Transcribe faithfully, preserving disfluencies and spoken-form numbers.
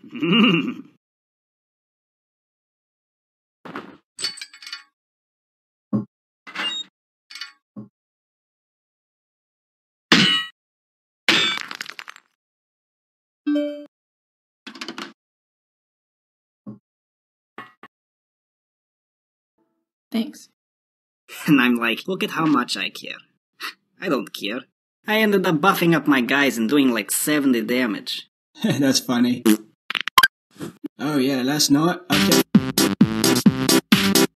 Thanks. And I'm like, look at how much I care. I don't care. I ended up buffing up my guys and doing like seventy damage. That's funny. Oh yeah, last night I